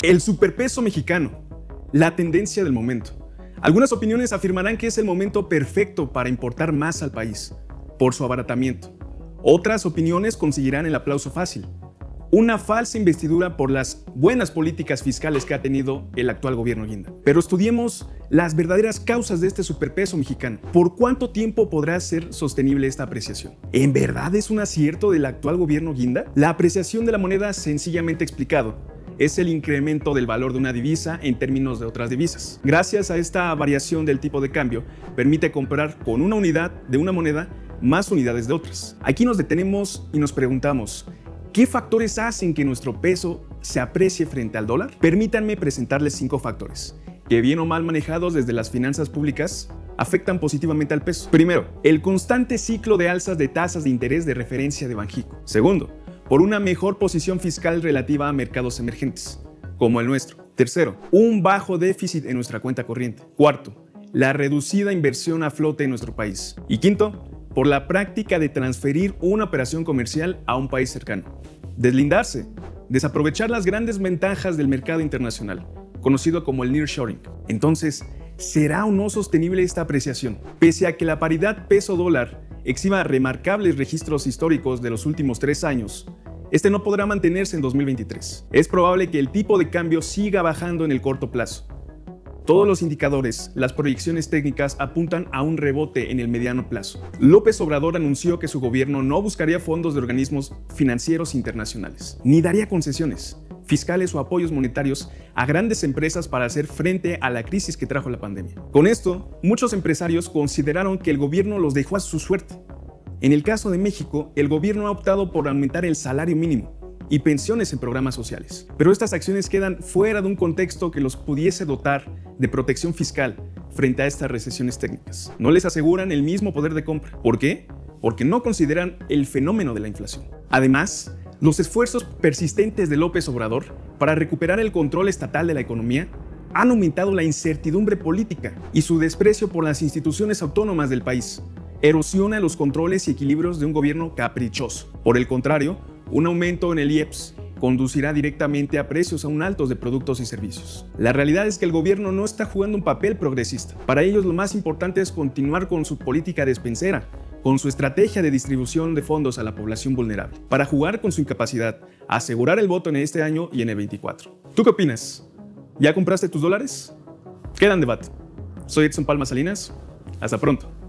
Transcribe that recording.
El superpeso mexicano, la tendencia del momento. Algunas opiniones afirmarán que es el momento perfecto para importar más al país, por su abaratamiento. Otras opiniones conseguirán el aplauso fácil. Una falsa investidura por las buenas políticas fiscales que ha tenido el actual gobierno Guinda. Pero estudiemos las verdaderas causas de este superpeso mexicano. ¿Por cuánto tiempo podrá ser sostenible esta apreciación? ¿En verdad es un acierto del actual gobierno Guinda? La apreciación de la moneda, sencillamente explicado, es el incremento del valor de una divisa en términos de otras divisas. Gracias a esta variación del tipo de cambio, permite comprar con una unidad de una moneda más unidades de otras. Aquí nos detenemos y nos preguntamos, ¿qué factores hacen que nuestro peso se aprecie frente al dólar? Permítanme presentarles 5 factores que, bien o mal manejados desde las finanzas públicas, afectan positivamente al peso. Primero, el constante ciclo de alzas de tasas de interés de referencia de Banxico. Segundo, por una mejor posición fiscal relativa a mercados emergentes, como el nuestro. Tercero, un bajo déficit en nuestra cuenta corriente. Cuarto, la reducida inversión a flote en nuestro país. Y quinto, por la práctica de transferir una operación comercial a un país cercano. Deslindarse, desaprovechar las grandes ventajas del mercado internacional, conocido como el nearshoring. Entonces, ¿será o no sostenible esta apreciación? Pese a que la paridad peso-dólar exhiba remarcables registros históricos de los últimos 3 años, este no podrá mantenerse en 2023. Es probable que el tipo de cambio siga bajando en el corto plazo. Todos los indicadores, las proyecciones técnicas apuntan a un rebote en el mediano plazo. López Obrador anunció que su gobierno no buscaría fondos de organismos financieros internacionales, ni daría concesiones fiscales o apoyos monetarios a grandes empresas para hacer frente a la crisis que trajo la pandemia. Con esto, muchos empresarios consideraron que el gobierno los dejó a su suerte. En el caso de México, el gobierno ha optado por aumentar el salario mínimo y pensiones en programas sociales. Pero estas acciones quedan fuera de un contexto que los pudiese dotar de protección fiscal frente a estas recesiones técnicas. No les aseguran el mismo poder de compra. ¿Por qué? Porque no consideran el fenómeno de la inflación. Además, los esfuerzos persistentes de López Obrador para recuperar el control estatal de la economía han aumentado la incertidumbre política y su desprecio por las instituciones autónomas del país. Erosiona los controles y equilibrios de un gobierno caprichoso. Por el contrario, un aumento en el IEPS conducirá directamente a precios aún altos de productos y servicios. La realidad es que el gobierno no está jugando un papel progresista. Para ellos lo más importante es continuar con su política despensera, con su estrategia de distribución de fondos a la población vulnerable, para jugar con su incapacidad, asegurar el voto en este año y en el 24. ¿Tú qué opinas? ¿Ya compraste tus dólares? Queda en debate. Soy Edson Palma Salinas. Hasta pronto.